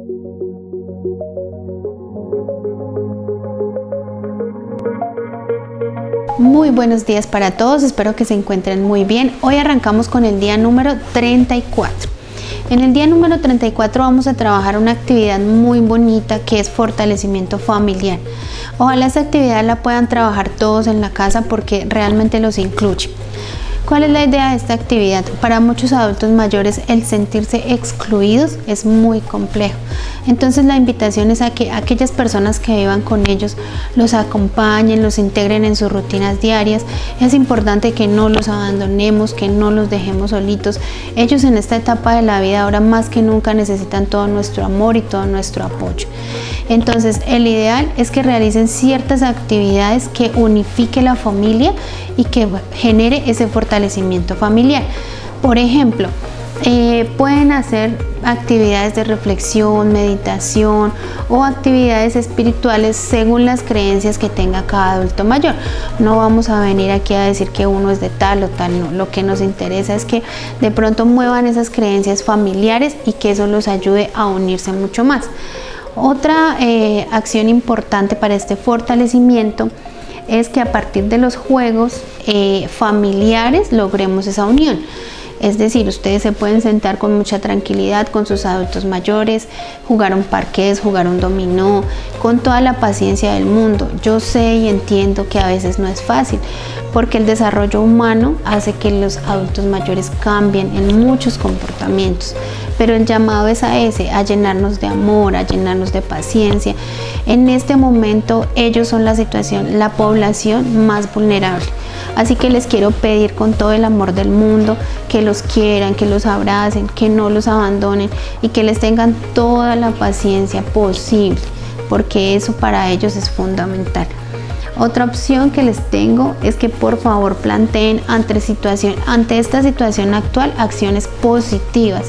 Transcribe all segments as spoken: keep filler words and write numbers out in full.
Muy buenos días para todos, espero que se encuentren muy bien. Hoy arrancamos con el día número treinta y cuatro. En el día número treinta y cuatro vamos a trabajar una actividad muy bonita que es fortalecimiento familiar. Ojalá esta actividad la puedan trabajar todos en la casa porque realmente los incluye. ¿Cuál es la idea de esta actividad? Para muchos adultos mayores el sentirse excluidos es muy complejo. Entonces la invitación es a que aquellas personas que vivan con ellos los acompañen, los integren en sus rutinas diarias. Es importante que no los abandonemos, que no los dejemos solitos. Ellos en esta etapa de la vida ahora más que nunca necesitan todo nuestro amor y todo nuestro apoyo. Entonces el ideal es que realicen ciertas actividades que unifique la familia y que genere ese fortalecimiento familiar. Por ejemplo, eh, pueden hacer actividades de reflexión, meditación o actividades espirituales según las creencias que tenga cada adulto mayor. No vamos a venir aquí a decir que uno es de tal o tal, no. Lo que nos interesa es que de pronto muevan esas creencias familiares y que eso los ayude a unirse mucho más. Otra eh, acción importante para este fortalecimiento es que a partir de los juegos eh, familiares logremos esa unión. Es decir, ustedes se pueden sentar con mucha tranquilidad con sus adultos mayores, jugar un parqués, jugar un dominó, con toda la paciencia del mundo. Yo sé y entiendo que a veces no es fácil, porque el desarrollo humano hace que los adultos mayores cambien en muchos comportamientos, pero el llamado es a ese, a llenarnos de amor, a llenarnos de paciencia. En este momento ellos son la situación, la población más vulnerable. Así que les quiero pedir con todo el amor del mundo que los quieran, que los abracen, que no los abandonen y que les tengan toda la paciencia posible, porque eso para ellos es fundamental. Otra opción que les tengo es que por favor planteen ante, situación, ante esta situación actual acciones positivas.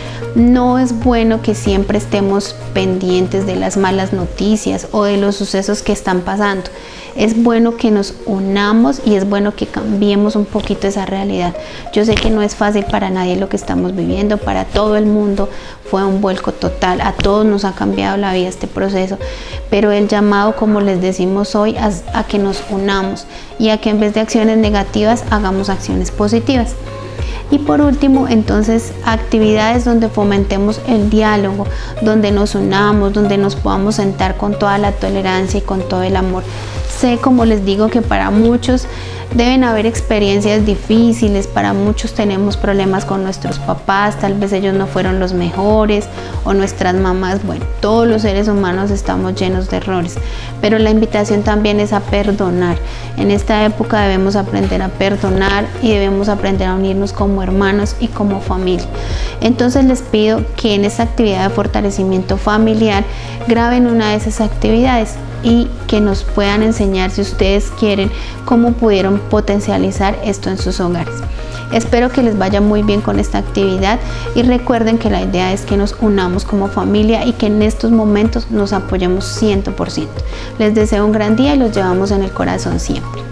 No es bueno que siempre estemos pendientes de las malas noticias o de los sucesos que están pasando. Es bueno que nos unamos y es bueno que cambiemos un poquito esa realidad. Yo sé que no es fácil para nadie lo que estamos viviendo, para todo el mundo fue un vuelco total, a todos nos ha cambiado la vida este proceso, pero el llamado, como les decimos hoy, a, a que nos unamos y a que en vez de acciones negativas hagamos acciones positivas. Y por último, entonces, actividades donde fomentemos el diálogo, donde nos unamos, donde nos podamos sentar con toda la tolerancia y con todo el amor. Sé, como les digo, que para muchos deben haber experiencias difíciles, para muchos tenemos problemas con nuestros papás, tal vez ellos no fueron los mejores, o nuestras mamás. Bueno, todos los seres humanos estamos llenos de errores, pero la invitación también es a perdonar. En esta época debemos aprender a perdonar y debemos aprender a unirnos como hermanos y como familia. Entonces les pido que en esta actividad de fortalecimiento familiar graben una de esas actividades y que nos puedan enseñar, si ustedes quieren, cómo pudieron potencializar esto en sus hogares. Espero que les vaya muy bien con esta actividad y recuerden que la idea es que nos unamos como familia y que en estos momentos nos apoyemos cien por ciento. Les deseo un gran día y los llevamos en el corazón siempre.